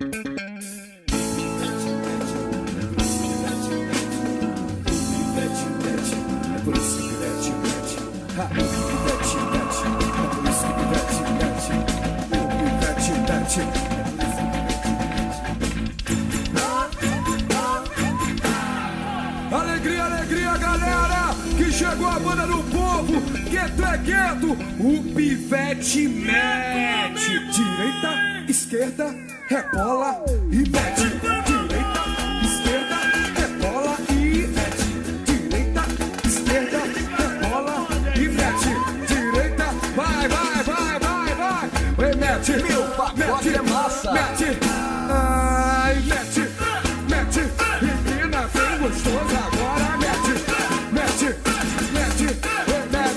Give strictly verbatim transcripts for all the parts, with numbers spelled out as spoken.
Alegria, alegria, galera, que chegou a banda do povo. Guettho é Guettho, o Pivete mete. Direita, esquerda, rebola e mete. Direita, esquerda, rebola e mete. Direita, esquerda, rebola e mete. Direita, vai, vai, vai, vai, vai. Oi, mete, Meu pacote é massa. mete, ai, mete, mete. Menina, bem gostosa agora, mete, mete, mete, mete,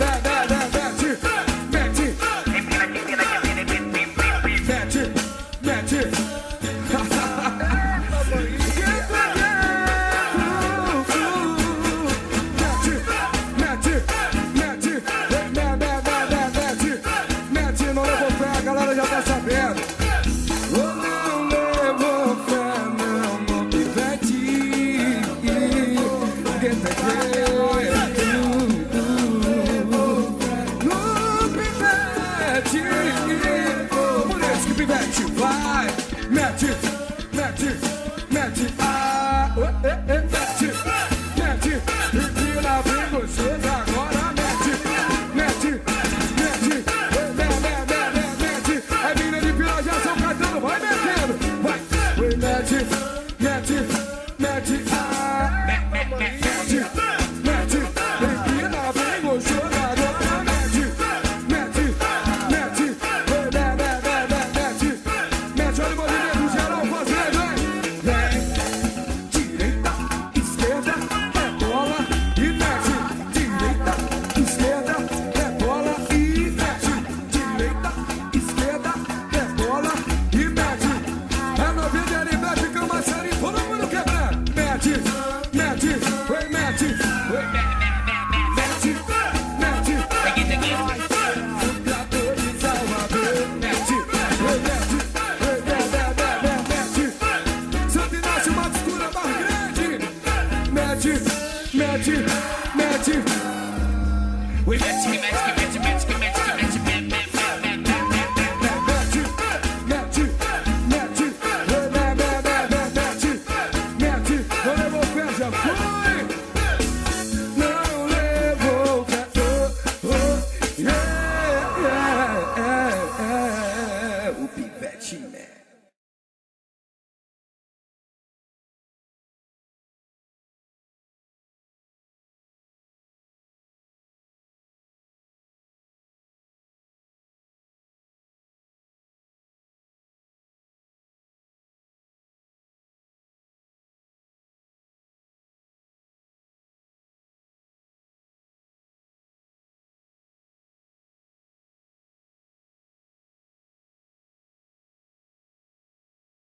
mete, mete, mete. Mete, mete, mete, mete, não levou fé, a galera já tá sabendo. Oh, não levou fé, não, no Pivete. Guettho é Guettho, no Pivete. Por isso que Pivete vai, mete.